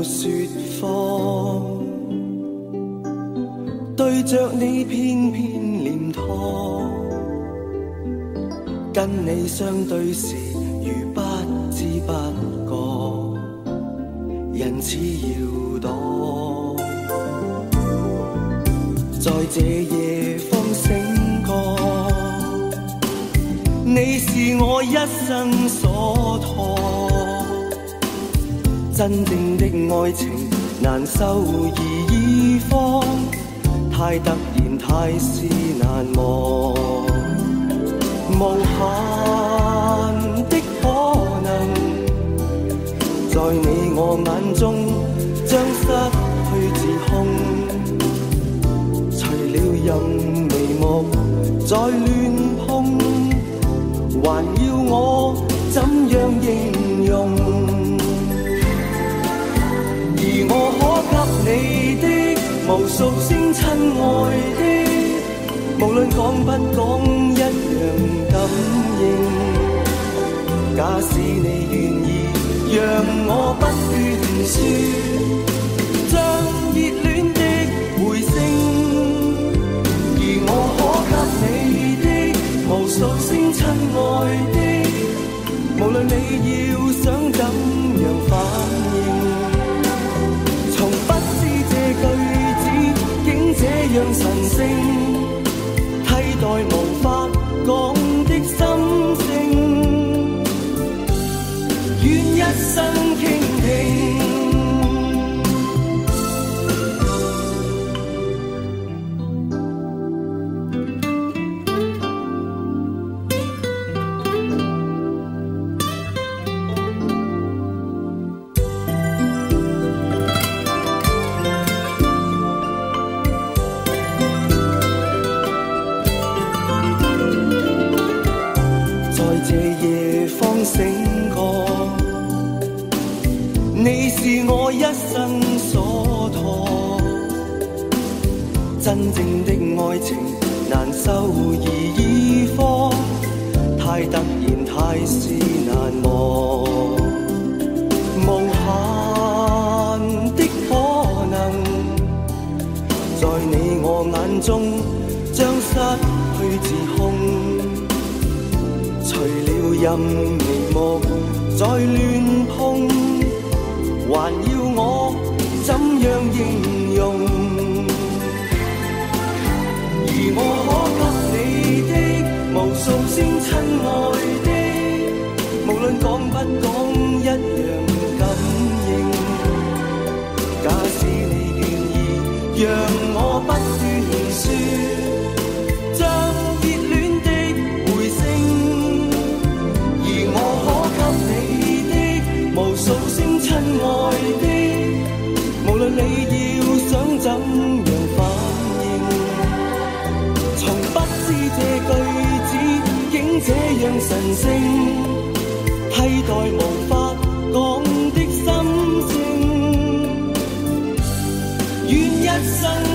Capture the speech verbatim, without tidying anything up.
說謊，對着你偏偏臉龐，跟你相對時如不知不覺，人似搖蕩，在這夜方醒覺，你是我一生所託，真正的愛情難收而已慌，太突然太是難忘，無限的可能在你我眼中將失去自控，除了任眉目再亂碰，還要我怎樣形容？而我可給你的無數聲親愛的，無論講不講一樣感應。假使你願意讓我不斷說，將熱戀的回聲，而我可給你的無數聲親愛的，無論你要想怎樣反應，從不知這句子竟這樣神聖，替代無法講的心聲，願一生傾聽。醒覺，你是我一生所託，真正的愛情難收而已慌，太突然太是難忘，無限的可能在你我眼中將失去自控，除了任眉目再亂碰，還要我怎樣形容？而我可給你的無數聲親愛的，無論講不講一樣感應。假使你願意讓我不斷說，將熱戀的回聲，而我可給你的無數聲親愛的，無論你要想怎樣反應，從不知這句子竟這樣神聖，替代無法講的心聲，願一生